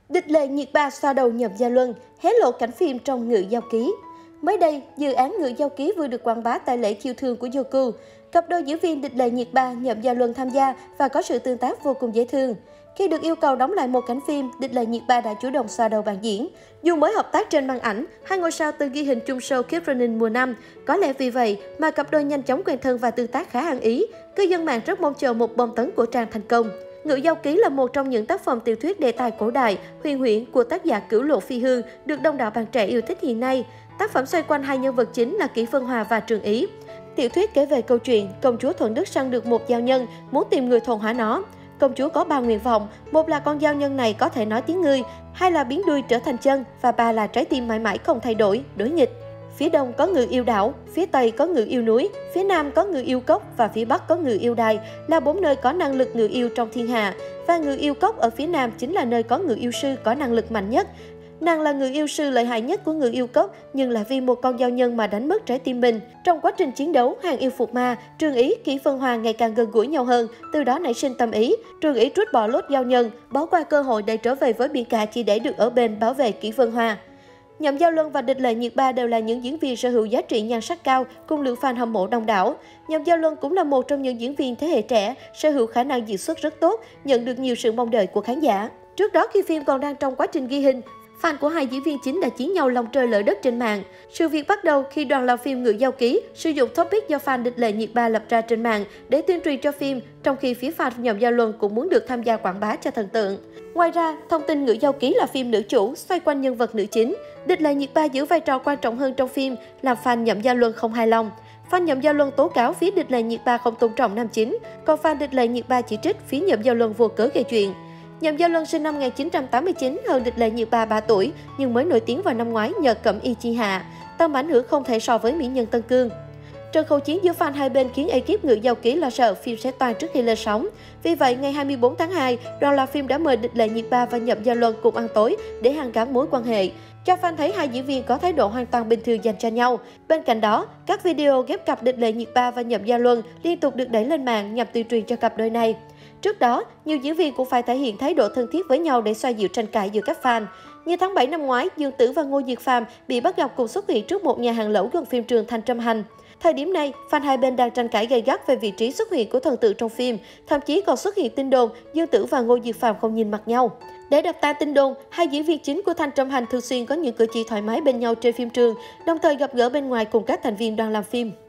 Địch Lệ nhiệt ba xoa đầu Nhậm Gia Luân, hé lộ cảnh phim trong Ngự Giao Ký. Mới đây, dự án Ngự Giao Ký vừa được quảng bá tại lễ chiêu thương của Youku. Cặp đôi diễn viên Địch Lệ nhiệt ba, Nhậm Gia Luân tham gia và có sự tương tác vô cùng dễ thương. Khi được yêu cầu đóng lại một cảnh phim, Địch Lệ nhiệt ba đã chủ động xoa đầu bạn diễn. Dù mới hợp tác trên màn ảnh, hai ngôi sao từng ghi hình chung show Keep Running mùa 5. Có lẽ vì vậy mà cặp đôi nhanh chóng quen thân và tương tác khá ăn ý. Cư dân mạng rất mong chờ một bom tấn của Trang thành công. Ngự Giao Ký là một trong những tác phẩm tiểu thuyết đề tài cổ đại, huyền huyễn của tác giả Cửu Lộ Phi Hương, được đông đảo bạn trẻ yêu thích hiện nay. Tác phẩm xoay quanh hai nhân vật chính là Kỷ Vân Hòa và Trường Ý. Tiểu thuyết kể về câu chuyện công chúa Thuận Đức săn được một giao nhân, muốn tìm người thuần hóa nó. Công chúa có 3 nguyện vọng, một là con giao nhân này có thể nói tiếng người, hai là biến đuôi trở thành chân và ba là trái tim mãi mãi không thay đổi, đối nghịch. Phía đông có Ngự Yêu Đảo, phía tây có Ngự Yêu Núi, phía nam có Ngự Yêu Cốc và phía bắc có Ngự Yêu Đài, là 4 nơi có năng lực ngự yêu trong thiên hạ. Và Ngự Yêu Cốc ở phía nam chính là nơi có Ngự Yêu Sư có năng lực mạnh nhất. Nàng là Ngự Yêu Sư lợi hại nhất của Ngự Yêu Cốc, nhưng là vì một con giao nhân mà đánh mất trái tim mình. Trong quá trình chiến đấu, hàng yêu phục ma, Trường Ý, Kỷ Vân Hòa ngày càng gần gũi nhau hơn, từ đó nảy sinh tâm ý. Trường Ý trút bỏ lốt giao nhân, bỏ qua cơ hội để trở về với biển cả chỉ để được ở bên bảo vệ Kỷ Vân Hòa. Nhậm Gia Luân và Địch Lệ nhiệt ba đều là những diễn viên sở hữu giá trị nhan sắc cao, cùng lượng fan hâm mộ đông đảo. Nhậm Gia Luân cũng là một trong những diễn viên thế hệ trẻ, sở hữu khả năng diễn xuất rất tốt, nhận được nhiều sự mong đợi của khán giả. Trước đó khi phim còn đang trong quá trình ghi hình, fan của hai diễn viên chính đã chiến nhau lòng trời lở đất trên mạng. Sự việc bắt đầu khi đoàn làm phim Ngự Giao Ký sử dụng topic do fan Địch Lệ nhiệt ba lập ra trên mạng để tuyên truyền cho phim, trong khi phía fan Nhậm Gia Luân cũng muốn được tham gia quảng bá cho thần tượng. Ngoài ra, thông tin Ngự Giao Ký là phim nữ chủ, xoay quanh nhân vật nữ chính. Địch Lệ nhiệt ba giữ vai trò quan trọng hơn trong phim, làm fan Nhậm Gia Luân không hài lòng. Fan Nhậm Gia Luân tố cáo phía Địch Lệ nhiệt ba không tôn trọng nam chính, còn fan Địch Lệ nhiệt ba chỉ trích phía Nhậm Gia Luân vô cớ gây chuyện. Nhậm Gia Luân sinh năm 1989, hơn Địch Lệ nhiệt ba 3 tuổi, nhưng mới nổi tiếng vào năm ngoái nhờ Cẩm Y Chi Hạ. Tầm ảnh hưởng không thể so với mỹ nhân Tân Cương. Trận khẩu chiến giữa fan hai bên khiến ekip Ngự Giao Ký lo sợ phim sẽ toan trước khi lên sóng. Vì vậy, ngày 24 tháng 2, đoàn làm phim đã mời Địch Lệ nhiệt ba và Nhậm Gia Luân cùng ăn tối để hàn gắn mối quan hệ, cho fan thấy hai diễn viên có thái độ hoàn toàn bình thường dành cho nhau. Bên cạnh đó, các video ghép cặp Địch Lệ nhiệt ba và Nhậm Gia Luân liên tục được đẩy lên mạng nhằm tuyên truyền cho cặp đôi này. Trước đó, nhiều diễn viên cũng phải thể hiện thái độ thân thiết với nhau để xoa dịu tranh cãi giữa các fan. Như tháng 7 năm ngoái, Dương Tử và Ngô Diệt Phàm bị bắt gặp cùng xuất hiện trước một nhà hàng lẩu gần phim trường Thanh Trâm Hành. Thời điểm này, fan hai bên đang tranh cãi gay gắt về vị trí xuất hiện của thần tượng trong phim, thậm chí còn xuất hiện tin đồn Dương Tử và Ngô Diệt Phàm không nhìn mặt nhau. Để đập tan tin đồn, hai diễn viên chính của Thanh Trâm Hành thường xuyên có những cử chỉ thoải mái bên nhau trên phim trường, đồng thời gặp gỡ bên ngoài cùng các thành viên đoàn làm phim.